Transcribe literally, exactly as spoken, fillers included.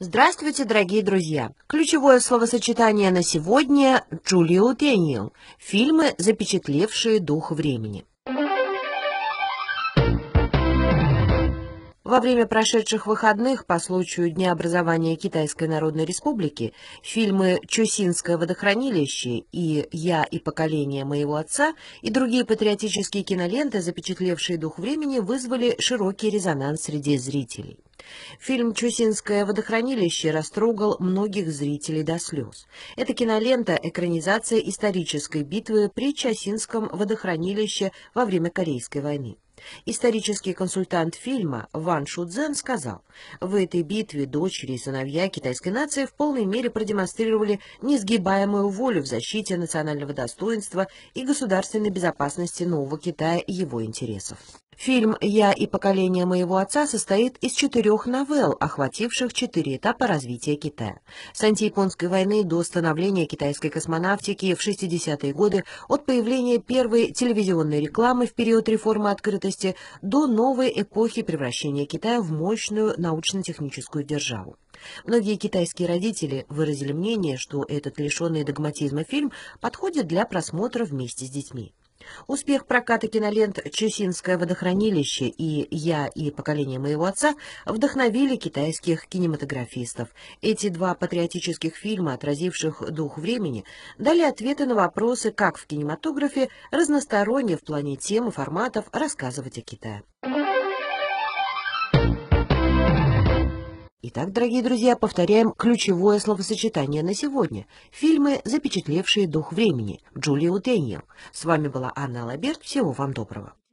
Здравствуйте, дорогие друзья! Ключевое словосочетание на сегодня – Джулио Дэниел. Фильмы, запечатлевшие дух времени. Во время прошедших выходных по случаю Дня образования Китайской Народной Республики фильмы «Чусинское водохранилище» и «Я и поколение моего отца» и другие патриотические киноленты, запечатлевшие дух времени, вызвали широкий резонанс среди зрителей. Фильм «Чусинское водохранилище» растрогал многих зрителей до слез. Эта кинолента – экранизация исторической битвы при Чусинском водохранилище во время Корейской войны. Исторический консультант фильма Ван Шудзен сказал: «В этой битве дочери и сыновья китайской нации в полной мере продемонстрировали несгибаемую волю в защите национального достоинства и государственной безопасности нового Китая и его интересов». Фильм «Я и поколение моего отца» состоит из четырех новелл, охвативших четыре этапа развития Китая. С антияпонской войны до становления китайской космонавтики в шестидесятые годы, от появления первой телевизионной рекламы в период реформы открытости до новой эпохи превращения Китая в мощную научно-техническую державу. Многие китайские родители выразили мнение, что этот лишенный догматизма фильм подходит для просмотра вместе с детьми. Успех проката кинолент «Чусинское водохранилище» и «Я и поколение моего отца» вдохновили китайских кинематографистов. Эти два патриотических фильма, отразивших дух времени, дали ответы на вопросы, как в кинематографе разносторонне в плане тем и форматов рассказывать о Китае. Итак, дорогие друзья, повторяем ключевое словосочетание на сегодня. Фильмы, запечатлевшие дух времени. Джулио Дэниел. С вами была Анна Лаберт. Всего вам доброго.